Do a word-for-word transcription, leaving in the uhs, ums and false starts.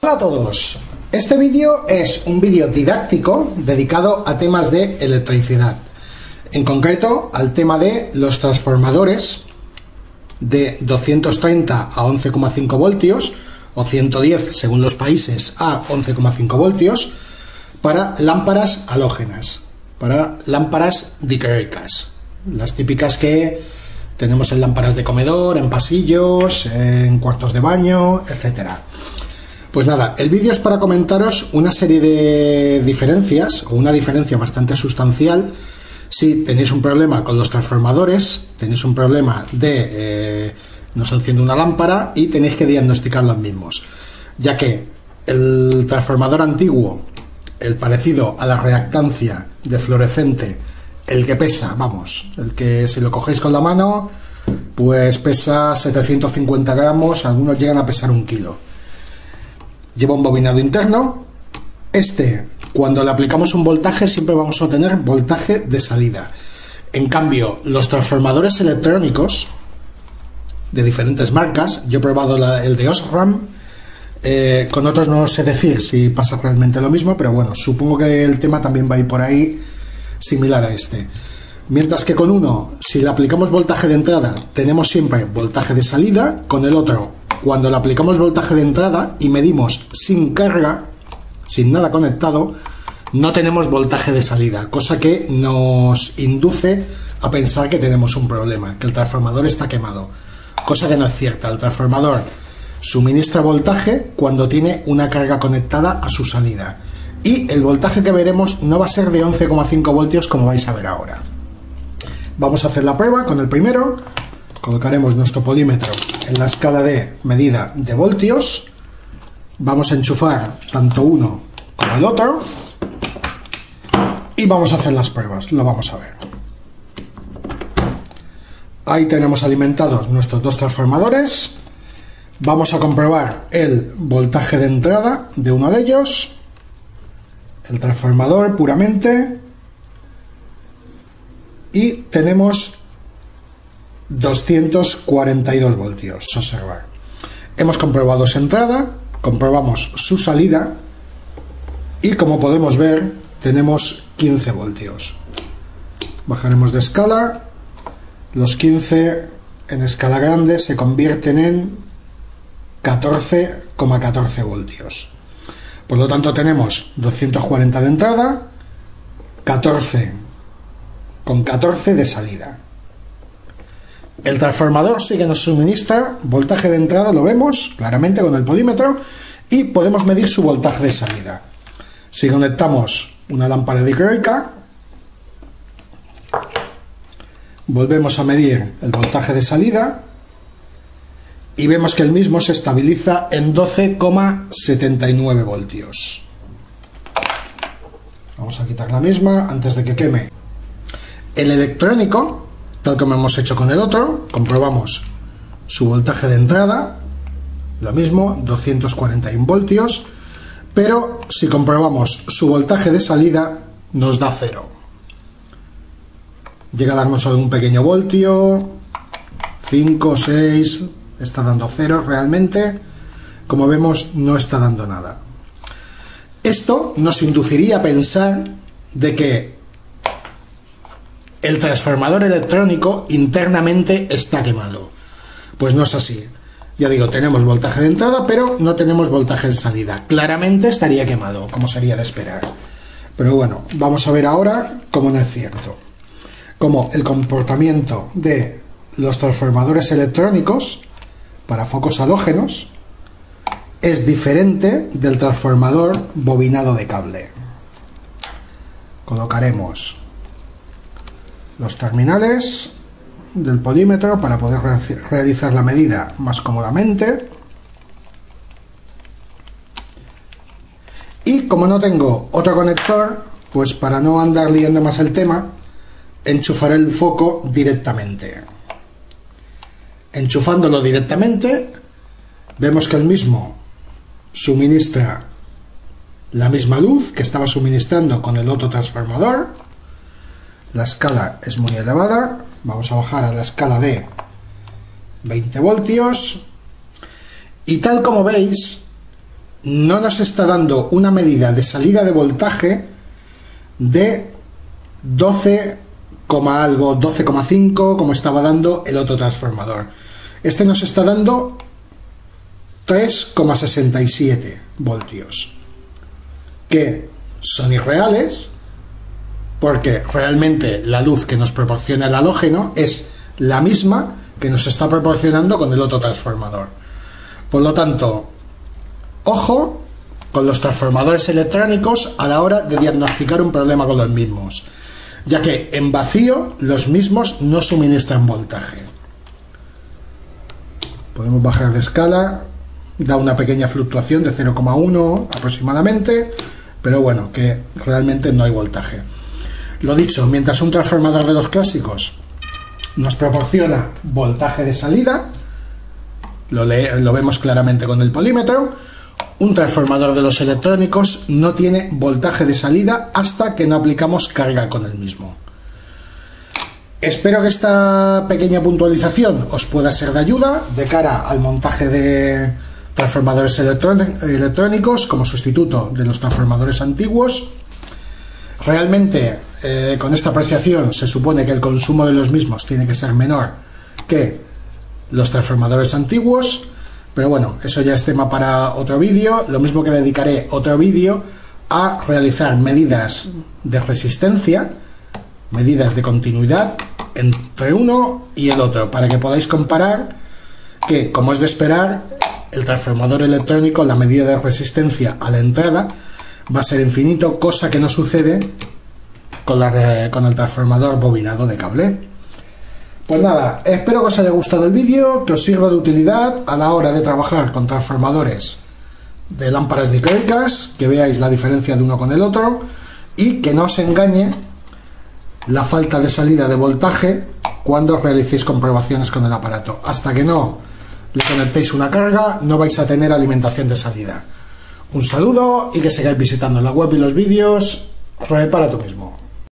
Hola a todos, este vídeo es un vídeo didáctico dedicado a temas de electricidad, en concreto al tema de los transformadores de doscientos treinta a once coma cinco voltios o ciento diez según los países a once coma cinco voltios para lámparas halógenas, para lámparas dicroicas, las típicas que tenemos en lámparas de comedor, en pasillos, en cuartos de baño, etcétera. Pues nada, el vídeo es para comentaros una serie de diferencias, o una diferencia bastante sustancial, si tenéis un problema con los transformadores, tenéis un problema de eh, no se enciende una lámpara y tenéis que diagnosticar los mismos, ya que el transformador antiguo, el parecido a la reactancia de fluorescente, el que pesa, vamos, el que si lo cogéis con la mano, pues pesa setecientos cincuenta gramos, algunos llegan a pesar un kilo. Lleva un bobinado interno. Este, cuando le aplicamos un voltaje, siempre vamos a obtener voltaje de salida. En cambio, los transformadores electrónicos de diferentes marcas, yo he probado la, el de Osram, eh, con otros no sé decir si pasa realmente lo mismo, pero bueno, supongo que el tema también va a ir por ahí similar a este. Mientras que con uno, si le aplicamos voltaje de entrada, tenemos siempre voltaje de salida. Con el otro, cuando le aplicamos voltaje de entrada y medimos sin carga, sin nada conectado, no tenemos voltaje de salida, cosa que nos induce a pensar que tenemos un problema, que el transformador está quemado, cosa que no es cierta. El transformador suministra voltaje cuando tiene una carga conectada a su salida, y el voltaje que veremos no va a ser de once coma cinco voltios como vais a ver ahora. Vamos a hacer la prueba con el primero. Colocaremos nuestro polímetro en la escala de medida de voltios. Vamos a enchufar tanto uno como el otro y vamos a hacer las pruebas, lo vamos a ver. Ahí tenemos alimentados nuestros dos transformadores. Vamos a comprobar el voltaje de entrada de uno de ellos, el transformador puramente, y tenemos doscientos cuarenta y dos voltios. Observar, hemos comprobado su entrada, comprobamos su salida y como podemos ver tenemos quince voltios. Bajaremos de escala. Los quince en escala grande se convierten en catorce coma catorce voltios. Por lo tanto tenemos doscientos cuarenta de entrada, catorce con catorce de salida. El transformador sí que nos suministra voltaje de entrada, lo vemos claramente con el polímetro, y podemos medir su voltaje de salida. Si conectamos una lámpara dicroica, volvemos a medir el voltaje de salida y vemos que el mismo se estabiliza en doce coma setenta y nueve voltios. Vamos a quitar la misma antes de que queme. El electrónico, tal como hemos hecho con el otro, comprobamos su voltaje de entrada, lo mismo, doscientos cuarenta y uno voltios, pero si comprobamos su voltaje de salida, nos da cero. Llega a darnos algún pequeño voltio, cinco, seis, está dando cero realmente. Como vemos, no está dando nada. Esto nos induciría a pensar de que el transformador electrónico internamente está quemado. Pues no es así. Ya digo, tenemos voltaje de entrada, pero no tenemos voltaje de salida. Claramente estaría quemado, como sería de esperar. Pero bueno, vamos a ver ahora cómo no es cierto. Como el comportamiento de los transformadores electrónicos para focos halógenos es diferente del transformador bobinado de cable. Colocaremos los terminales del polímetro para poder re realizar la medida más cómodamente. Y como no tengo otro conector, pues para no andar liando más el tema, enchufaré el foco directamente. Enchufándolo directamente, vemos que el mismo suministra la misma luz que estaba suministrando con el otro transformador. La escala es muy elevada, vamos a bajar a la escala de veinte voltios y tal como veis no nos está dando una medida de salida de voltaje de doce, algo, doce coma cinco, como estaba dando el otro transformador. Este nos está dando tres coma sesenta y siete voltios, que son irreales, porque realmente la luz que nos proporciona el halógeno es la misma que nos está proporcionando con el otro transformador. Por lo tanto, ojo con los transformadores electrónicos a la hora de diagnosticar un problema con los mismos, ya que en vacío los mismos no suministran voltaje. Podemos bajar de escala, da una pequeña fluctuación de cero coma uno aproximadamente, pero bueno, que realmente no hay voltaje. Lo dicho, mientras un transformador de los clásicos nos proporciona voltaje de salida, lo, le lo vemos claramente con el polímetro, un transformador de los electrónicos no tiene voltaje de salida hasta que no aplicamos carga con el mismo. Espero que esta pequeña puntualización os pueda ser de ayuda de cara al montaje de transformadores electrónicos como sustituto de los transformadores antiguos. Realmente eh, con esta apreciación se supone que el consumo de los mismos tiene que ser menor que los transformadores antiguos, pero bueno, eso ya es tema para otro vídeo, lo mismo que dedicaré otro vídeo a realizar medidas de resistencia, medidas de continuidad entre uno y el otro, para que podáis comparar que, como es de esperar, el transformador electrónico, la medida de resistencia a la entrada va a ser infinito, cosa que no sucede con, la, con el transformador bobinado de cable. Pues nada, espero que os haya gustado el vídeo, que os sirva de utilidad a la hora de trabajar con transformadores de lámparas dicroicas, que veáis la diferencia de uno con el otro y que no os engañe la falta de salida de voltaje cuando realicéis comprobaciones con el aparato. Hasta que no le conectéis una carga, no vais a tener alimentación de salida. Un saludo y que sigáis visitando la web y los vídeos. Repara tú mismo.